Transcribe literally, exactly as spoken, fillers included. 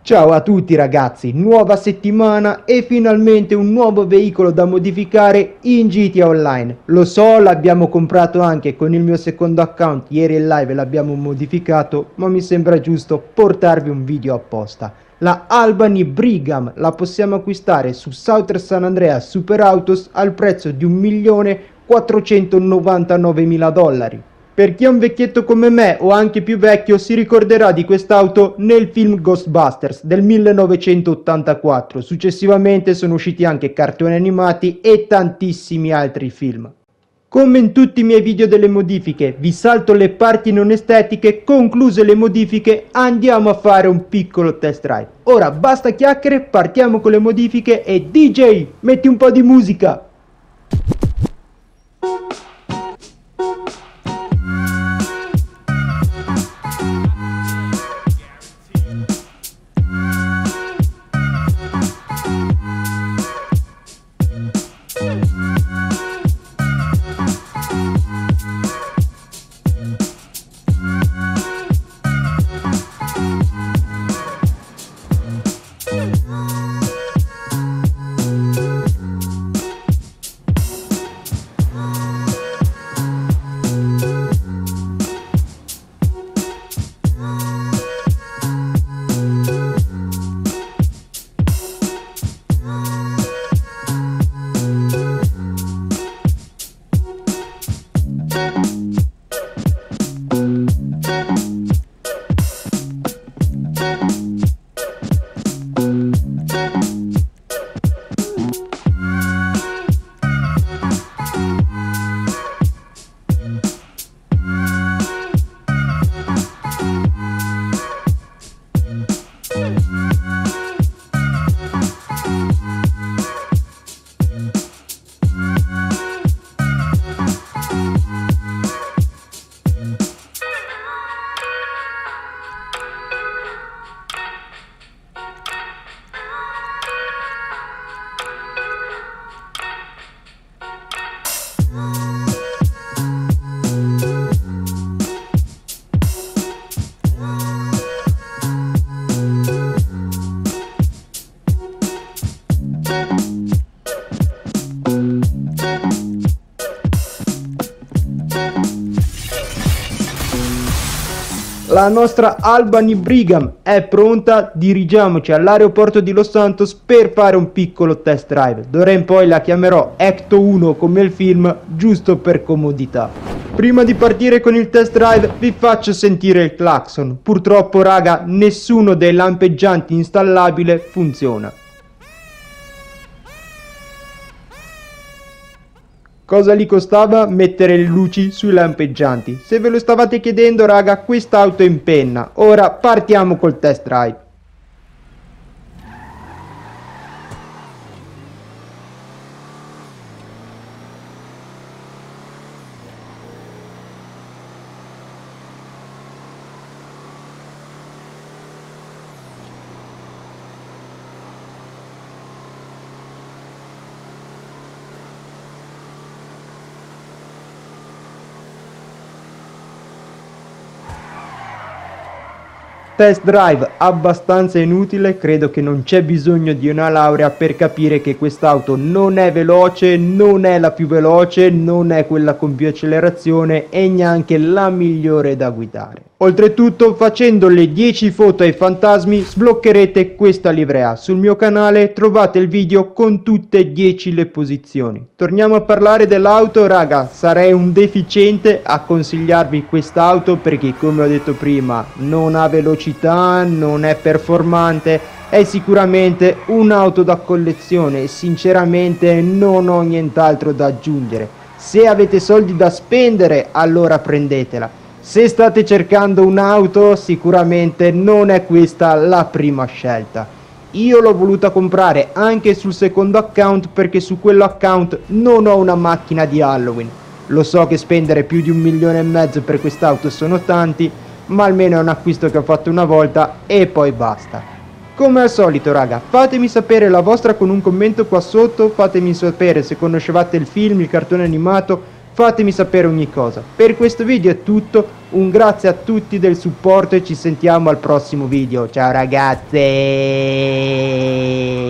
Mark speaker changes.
Speaker 1: Ciao a tutti ragazzi, nuova settimana e finalmente un nuovo veicolo da modificare in G T A Online. Lo so, l'abbiamo comprato anche con il mio secondo account ieri in live e l'abbiamo modificato, ma mi sembra giusto portarvi un video apposta. La Albany Brigham la possiamo acquistare su Southern San Andreas Super Autos al prezzo di un milione quattrocentonovantanovemila dollari. Per chi è un vecchietto come me o anche più vecchio si ricorderà di quest'auto nel film Ghostbusters del millenovecentottantaquattro, successivamente sono usciti anche cartoni animati e tantissimi altri film. Come in tutti i miei video delle modifiche, vi salto le parti non estetiche, concluse le modifiche andiamo a fare un piccolo test drive. Ora basta chiacchiere, partiamo con le modifiche e D J, metti un po' di musica! La nostra Albany Brigham è pronta, dirigiamoci all'aeroporto di Los Santos per fare un piccolo test drive. D'ora in poi la chiamerò Ecto uno come il film, giusto per comodità. Prima di partire con il test drive vi faccio sentire il clacson. Purtroppo raga, nessuno dei lampeggianti installabile funziona. Cosa gli costava mettere le luci sui lampeggianti? Se ve lo stavate chiedendo raga, quest'auto è in penna. Ora partiamo col test drive. Test drive abbastanza inutile, credo che non c'è bisogno di una laurea per capire che quest'auto non è veloce, non è la più veloce, non è quella con più accelerazione e neanche la migliore da guidare. Oltretutto, facendo le dieci foto ai fantasmi sbloccherete questa livrea. Sul mio canale trovate il video con tutte e dieci le posizioni. Torniamo a parlare dell'auto, raga, sarei un deficiente a consigliarvi quest'auto perché, come ho detto prima, non ha velocità, non è performante, è sicuramente un'auto da collezione e sinceramente non ho nient'altro da aggiungere. Se avete soldi da spendere, allora prendetela. Se state cercando un'auto, sicuramente non è questa la prima scelta. Io l'ho voluta comprare anche sul secondo account perché su quello account non ho una macchina di Halloween. Lo so che spendere più di un milione e mezzo per quest'auto sono tanti, ma almeno è un acquisto che ho fatto una volta e poi basta. Come al solito raga, fatemi sapere la vostra con un commento qua sotto, fatemi sapere se conoscevate il film, il cartone animato, fatemi sapere ogni cosa. Per questo video è tutto, un grazie a tutti del supporto e ci sentiamo al prossimo video. Ciao ragazzi!